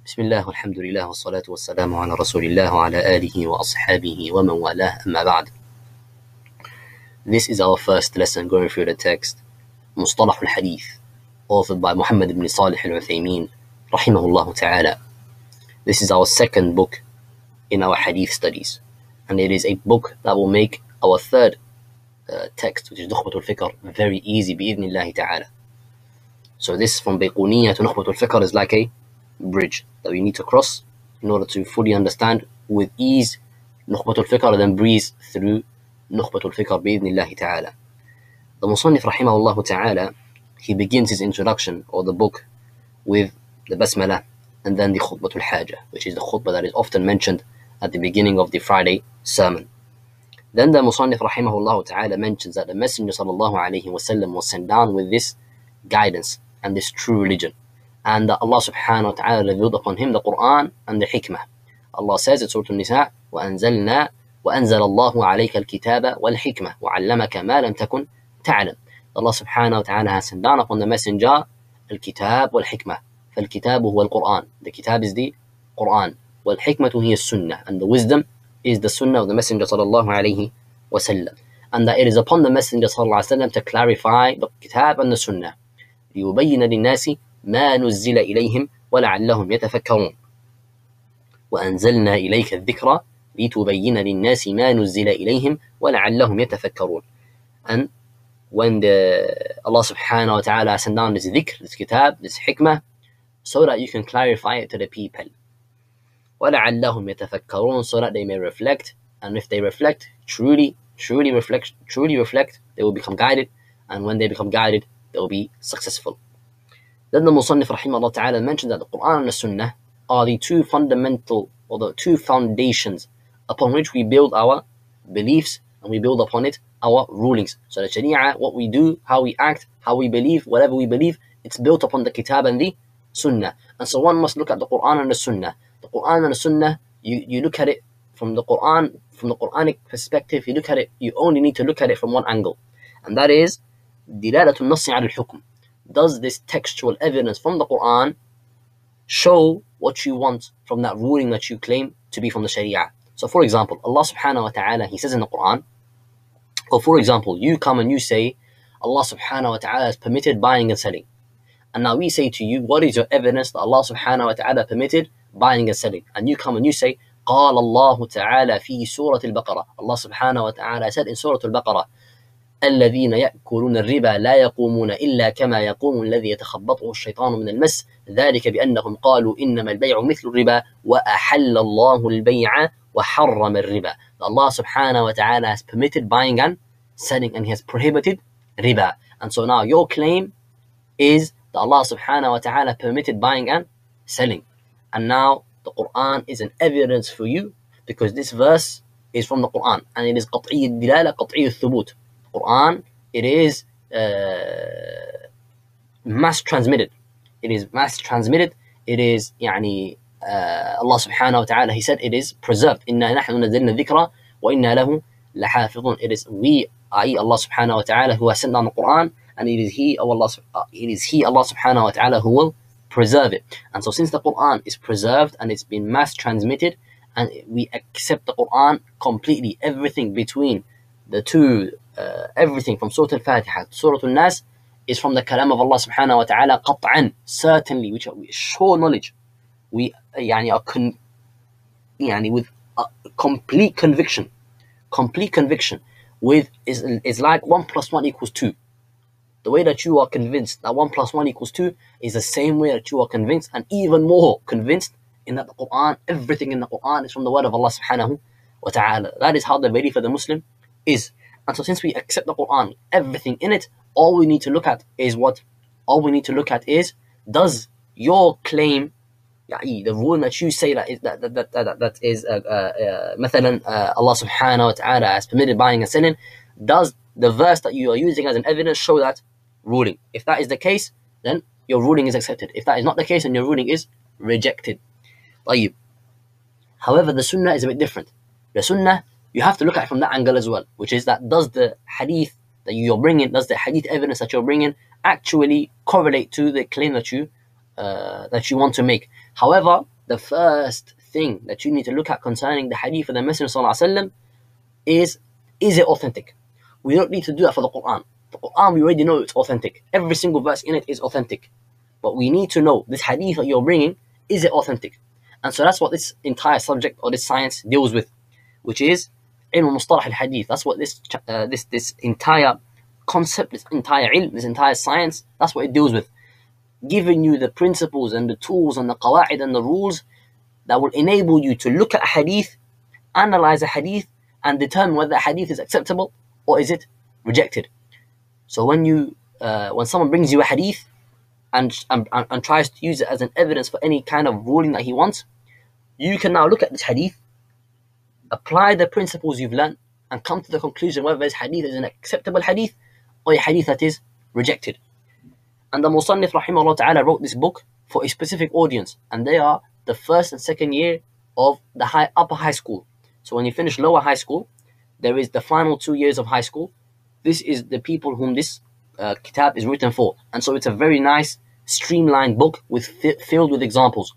بسم الله والحمد لله والصلاة والسلام على رسول الله وعلى آله وأصحابه ومن والاه أما بعد. This is our first lesson going through the text مصطلح الحديث, authored by Muhammad ibn Salih al-Uthaymin rahimahullah ta'ala. This is our second book in our hadith studies, and it is a book that will make our third text, which is نخبة الفكر, very easy بإذن الله ta'ala. So this from بيقونية to نخبة الفكر is like a bridge that we need to cross in order to fully understand with ease نخبة الفكر and then breeze through نخبة الفكر بإذن الله تعالى. The Musannif rahimahullah ta'ala, he begins his introduction or the book with the Basmala and then the Khutbatul Haja, which is the khutbah that is often mentioned at the beginning of the Friday sermon. Then the Musannif rahimahullah ta'ala mentions that the Messenger sallallahu alayhi wasallam was sent down with this guidance and this true religion, and that Allah subhanahu wa ta'ala revealed upon him the Quran and the Hikmah. Allah says in Surah An-Nisa, وَأَنزَلْنَا وَأَنزَلَ اللَّهُ عَلَيْكَ الْكِتَابَ وَالْحِكْمَةَ وَعَلَّمَكَ مَا لَمْ تَكُنْ تَعْلَمْ. Allah subhanahu wa ta'ala has sent down upon the messenger الكتاب والحكمة. فالكتاب هو القرآن. The kitab is the Quran. والحكمة هي السنة. And the wisdom is the sunnah of the messenger sallallahu alayhi wasallam. And that it is upon the messenger sallallahu alayhi wasallam to clarify the kitab and the sunnah. ليبين للناس ما نزل إليهم ولعلهم يتفكرون. وأنزلنا إليك الذكر لتبين للناس ما نزل إليهم ولعلهم يتفكرون. And when Allah subhanahu wa ta'ala sent down this dhikr, this kitab, this hikmah, so that you can clarify it to the people. وَلَعَلَّهُمْ يَتَفَكَّرُونَ, so that they may reflect, and if they reflect, truly reflect, they will become guided, and when they become guided, they will be successful. Then the Musannif rahimahullah ta'ala mentioned that the Quran and the Sunnah are the two fundamental, or the two foundations upon which we build our beliefs, and we build upon it our rulings. So the Sharia, what we do, how we act, how we believe, whatever we believe, it's built upon the Kitab and the Sunnah. And so one must look at the Quran and the Sunnah. The Quran and the Sunnah, you look at it from the Quran, from the Quranic perspective, you look at it, you only need to look at it from one angle. And that is, دلالة النص على الحكم. Does this textual evidence from the Quran show what you want from that ruling that you claim to be from the Sharia? So for example, Allah subhanahu wa ta'ala, he says in the Quran, or for example, you come and you say, Allah subhanahu wa ta'ala has permitted buying and selling. And now we say to you, what is your evidence that Allah subhanahu wa ta'ala permitted buying and selling? And you come and you say, قال الله تعالى في سورة البقرة. Allah subhanahu wa ta'ala said in Surah Al-Baqarah, الذين يأكلون الربا لا يقومون إلا كما يقوم الذي يتخبطه الشيطان من المس ذلك بأنهم قالوا إنما البيع مثل الربا وأحل الله البيع وحرم الربا. Allah subhanahu wa ta'ala has permitted buying and selling, and he has prohibited riba. And so now your claim is that Allah subhanahu wa ta'ala permitted buying and selling. And now the Quran is an evidence for you, because this verse is from the Quran, and it is قطعي الدلالة قطعي الثبوت. Quran, it is mass transmitted. It is Allah subhanahu wa ta'ala, he said it is preserved. إِنَّا نَحْنُ نَزَّلْنَا الذِّكْرَ وَإِنَّا لَهُ لَحَافِظُونَ. It is we, i.e. Allah subhanahu wa ta'ala, who has sent down the Quran, and it is He, Allah subhanahu wa ta'ala, who will preserve it. And so since the Quran is preserved and it's been mass transmitted, and we accept the Quran completely, everything between the two, everything from Surah Al-Fatiha to Surah Al-Nas is from the kalam of Allah subhanahu wa ta'ala qat'an, certainly, which we sure knowledge. We are with complete conviction, with is like 1 + 1 = 2. The way that you are convinced that 1 + 1 = 2 is the same way that you are convinced, and even more convinced, in that the Quran, everything in the Quran is from the word of Allah subhanahu wa ta'ala. That is how the belief of the Muslim is. And so since we accept the Quran, everything in it, all we need to look at is what? All we need to look at is, does your claim, the rule that you say that is مثلا Allah subhanahu wa ta'ala has permitted buying and selling, does the verse that you are using as an evidence show that ruling? If that is the case, then your ruling is accepted. If that is not the case, then your ruling is rejected. However, the Sunnah is a bit different. The Sunnah, you have to look at it from that angle as well, which is that does the hadith that you're bringing, does the hadith evidence that you're bringing actually correlate to the claim that you want to make? However, the first thing that you need to look at concerning the hadith of the Messenger sallallahu alaihi wasallam is it authentic? We don't need to do that for the Quran. The Quran, we already know it's authentic. Every single verse in it is authentic. But we need to know this hadith that you're bringing, is it authentic? And so that's what this entire subject or this science deals with, which is ilm mustalah al-hadith. That's what this entire concept, this entire ilm, this entire science, that's what it deals with. Giving you the principles and the tools and the qawa'id and the rules that will enable you to look at a hadith, analyze a hadith, and determine whether a hadith is acceptable or is it rejected. So when someone brings you a hadith and tries to use it as an evidence for any kind of ruling that he wants, you can now look at this hadith, apply the principles you've learned, and come to the conclusion whether this hadith is an acceptable hadith or a hadith that is rejected. And the Musannif rahimahullah ta'ala wrote this book for a specific audience, and they are the first and second year of the upper high school. So when you finish lower high school, there is the final 2 years of high school. This is the people whom this kitab is written for. And so it's a very nice, streamlined book filled with examples,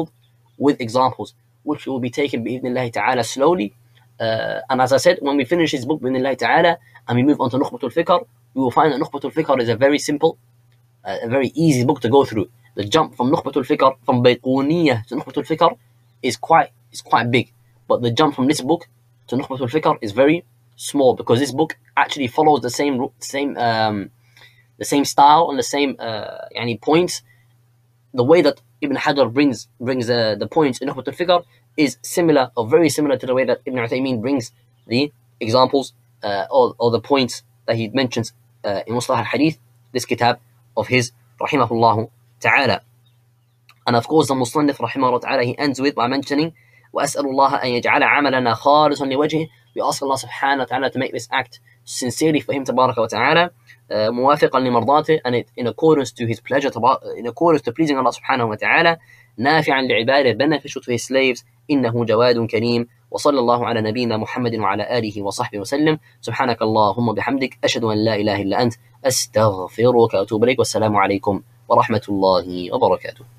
which will be taken bi'idhnillahi ta'ala slowly. And as I said, when we finish this book bi'idhnillahi ta'ala and we move on to Nukhbatul Fikr, we will find that Nukhbatul Fikr is a very simple, a very easy book to go through. The jump from Nukhbatul Fikr, from Bayquniyah to Nukhbatul Fikr is quite big. But the jump from this book to Nukhbatul Fikr is very small, because this book actually follows the same style and the same points. The way that Ibn Hajar brings the points in Nukhbatul Fikr is similar, or very similar, to the way that Ibn Uthaymeen brings the examples or the points that he mentions in Mustalah al-Hadith, this kitab of his, rahimahullah ta'ala. And of course, the Musannif rahimahullah ta'ala, he ends with by mentioning, وَأَسْأَلُ اللَّهَ أَن يَجْعَلَ عَمَلَنَا خَالِصًا لِوَجْهِهِ. We ask Allah subhanahu wa ta'ala to make this act sincerely for him, tabaraka wa ta'ala, موافقا لمرضاته, and in accordance to his pleasure, in accordance to pleasing Allah subhanahu wa ta'ala, نافعا لعباده, beneficial to his slaves, إنه جواد كريم. وصلى الله على نبينا محمد وعلى آله وصحبه وسلم. سبحانك اللهم بحمدك، أشهد أن لا إله إلا أنت، أستغفرك وأتوب إليك، والسلام عليكم ورحمة الله وبركاته.